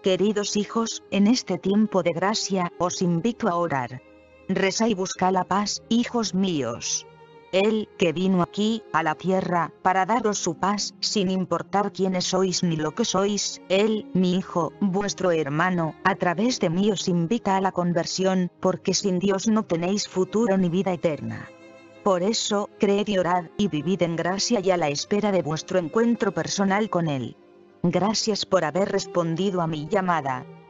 Queridos hijos, en este tiempo de gracia, os invito a orar. Reza y busca la paz, hijos míos. Él, que vino aquí, a la tierra, para daros su paz, sin importar quiénes sois ni lo que sois, Él, mi hijo, vuestro hermano, a través de mí os invita a la conversión, porque sin Dios no tenéis futuro ni vida eterna. Por eso, creed y orad, y vivid en gracia y a la espera de vuestro encuentro personal con Él. Gracias por haber respondido a mi llamada.